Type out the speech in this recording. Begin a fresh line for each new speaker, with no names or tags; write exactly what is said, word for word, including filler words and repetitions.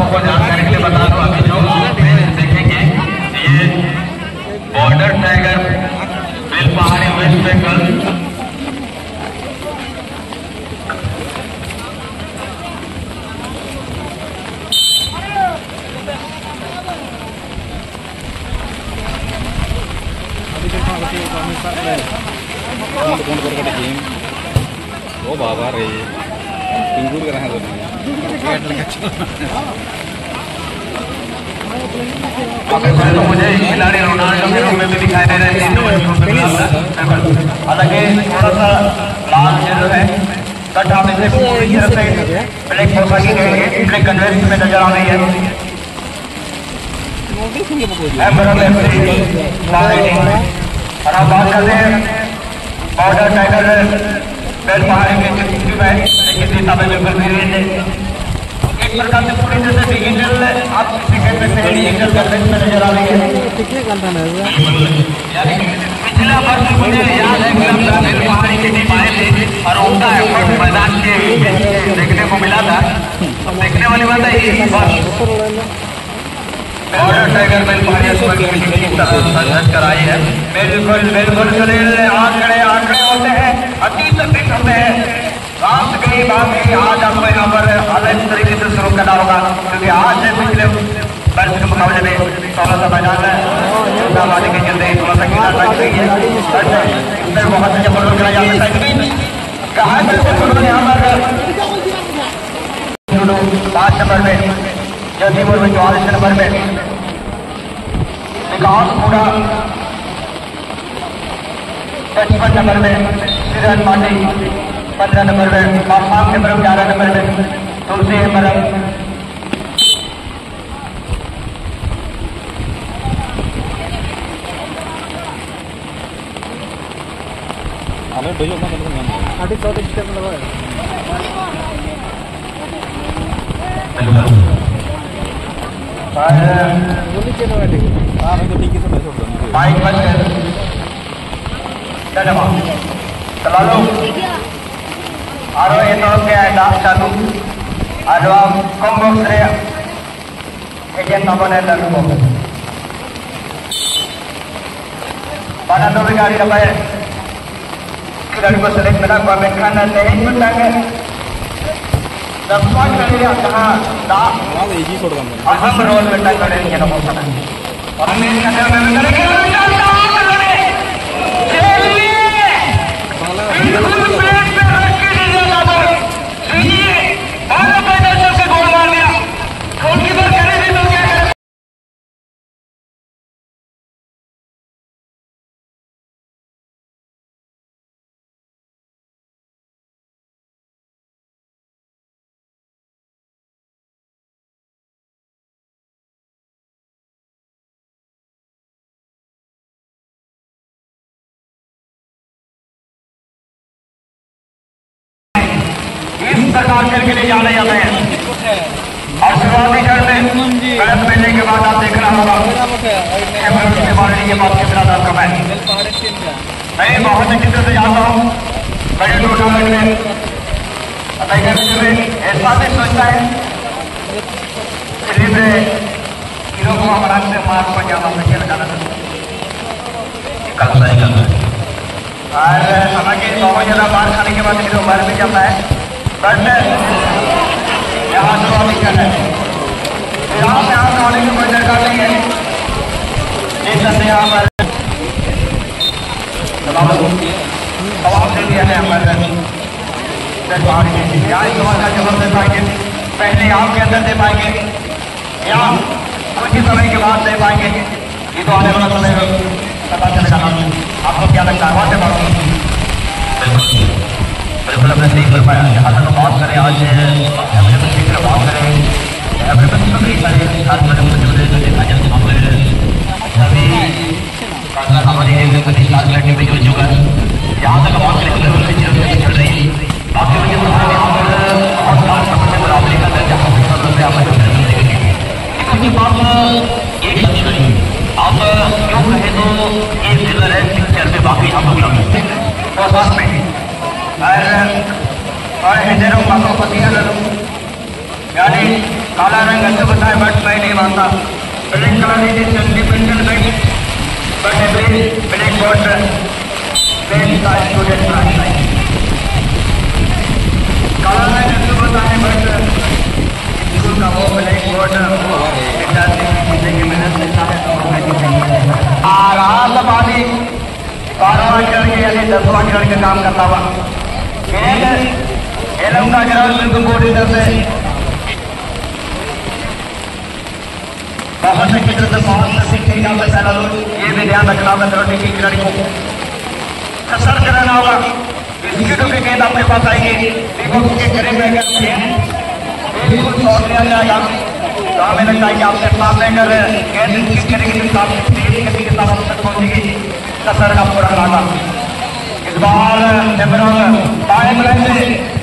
सबको जानकारी के लिए बता दूं, अभी जो आप देखेंगे ये border tiger Belpahari West Bengal
वो बाबा रे पिंगूर कर रहे हैं
तो मुझे खिलाड़ी रोनाल्डो के रूप में भी दिखाई दे रहे हैं। हालांकि थोड़ा सा लाल जो है कट हमें से पूरी तरह से ब्लैक पोशाक की गई है, ब्लैक कन्वेंस में नजर आ रही है। और आप बात करते हैं बॉर्डर टाइगर बेलपहाड़ी के किसी में किसी समय बिल्कुल भी एक प्रकार से पूरी तरह से डिजिटल आप क्रिकेट में से डिजिटल कन्वेंस में नजर आ रही है। पिछला वर्ष मुझे याद है कि हम बेलपहाड़ी की टीम आए थे और उनका एफर्ट मैदान के देखने को मिला था। देखने वाली बात है इस वर्ष बॉर्डर टाइगर बेलपहाड़ी संघर्ष कराई है। बिल्कुल बिल्कुल आंकड़े आंकड़े होते हैं, अतीत अतीत होते हैं। रात गई बात गई, आज आपको यहाँ पर अलग तरीके से शुरू करना होगा क्योंकि आज से पिछले वर्ष के मुकाबले में थोड़ा सा मैदान है के चलते थोड़ा सा गिरा लग रही है। इसमें बहुत अच्छा फुटबॉल खेला जाता है। कहा फुटबॉल यहाँ पर पाँच नंबर में जसीपुर में चौवालीस नंबर में विकास पूरा पचपन नंबर में सिरन माटी पंद्रह नंबर में पापाम के तरफ ग्यारह नंबर में तुलसी मरम चला लो आरोही तरफ के डाक चालू आरोह कॉम्बॉक्स रे एजेंट नंबर है लग को बना तो भी गाड़ी लगा है खिलाड़ी को सेलेक्ट मिला को में खाना नहीं मिलता है जब पांच खिलाड़ी कहां दा अहम रोल में टच करे ये ना होता है और मैं कहते हैं मैं करेंगे सरकार करके ले जाने जाते हैं और शुरुआती चरण में गलत मिलने के बाद आप देख रहा होगा के बाद कितना दाम कम है। मैं बहुत अच्छी तरह से जानता हूँ बड़े टूर्नामेंट में ऐसा भी सोचता है को हमारा से मार्क पर जाना खेल जाना और हालांकि बहुत ज्यादा मार खाने के बाद हीरो बाहर भी जाता है बट यहाँ शुरुआती कर है यहाँ से यहाँ होने की कोई दरकार नहीं है। जिस तरह यहाँ पर दबाव दे दिया है यहाँ पर यहाँ इस सवाल का जवाब दे पाएंगे पहले आप के अंदर दे पाएंगे या कुछ ही समय के बाद दे पाएंगे ये तो आने वाला समय पता चलेगा। आपको क्या लगता है वहाँ से बात बिल्कुल हमने सही कर पाया। जहाँ तक बात करें आज की बात करें कई सारे साथ में मौजूद है जो देखा जाए वहाँ पर सभी हमारी टीम में जुड़ चुका है। जहाँ तक बात करें चल रही है बाकी वजह से यहाँ पर बहुत सारे समस्या बराबरी का दर्जा हासिल करने में क्योंकि बात एक अच्छी नहीं आप क्यों कहें तो ये फिलर है पिक्चर में बाकी हम लोग तो साथ में और और हेडेरों बातों पतिया यानी काला रंग अच्छा बताए बट मैं नहीं मानता। Black colour is independent bank but every black board bank का स्टूडेंट प्राइस है। काला रंग अच्छा बताए बट स्कूल का वो ब्लैक बोर्ड विद्यार्थी की जिंदगी मेहनत लेता है तो आराम पानी बारहवां चढ़ के यानी दसवां चढ़ के काम करता हुआ एलमका ग्राउंड बिल्कुल बोर्ड इधर से बहुत से क्षेत्र से बहुत से सीखने का फैसला लो। ये भी ध्यान रखना होगा करोटी की खिलाड़ी को सर्च रहना होगा। स्पीडों की गेंद अपने पास आएगी विपक्ष के करीब अगर बिल्कुल शॉट लिया जाएगा तो हमें लगता है कि आपके सामने अगर गेंद स्किप करेगी तो आपकी तेज गति के साथ तक पहुंचेगी कसर का पूरा लागा। इस बार बाएं से